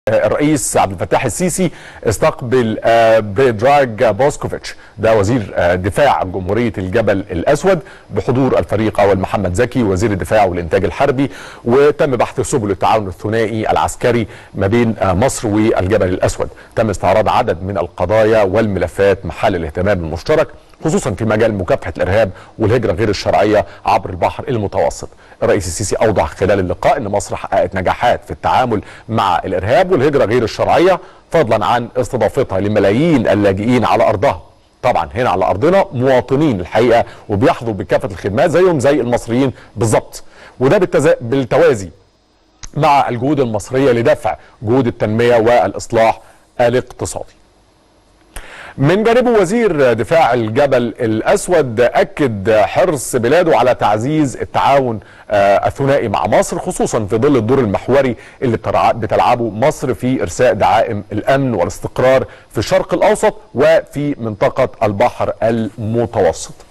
الرئيس عبد الفتاح السيسي استقبل بريدراج بوسكوفيتش، ده وزير دفاع جمهورية الجبل الأسود، بحضور الفريق أول محمد زكي وزير الدفاع والإنتاج الحربي. وتم بحث سبل التعاون الثنائي العسكري ما بين مصر والجبل الأسود. تم استعراض عدد من القضايا والملفات محل الاهتمام المشترك، خصوصا في مجال مكافحة الإرهاب والهجرة غير الشرعية عبر البحر المتوسط. الرئيس السيسي أوضح خلال اللقاء أن مصر حققت نجاحات في التعامل مع الإرهاب والهجرة غير الشرعية، فضلا عن استضافتها لملايين اللاجئين على أرضها. طبعا هنا على أرضنا مواطنين الحقيقة وبيحظوا بكافة الخدمات زيهم زي المصريين بالظبط، وده بالتوازي مع الجهود المصرية لدفع جهود التنمية والإصلاح الاقتصادي. من جانبه وزير دفاع الجبل الأسود أكد حرص بلاده على تعزيز التعاون الثنائي مع مصر، خصوصا في ظل الدور المحوري اللي بتلعبه مصر في إرساء دعائم الأمن والاستقرار في الشرق الأوسط وفي منطقة البحر المتوسط.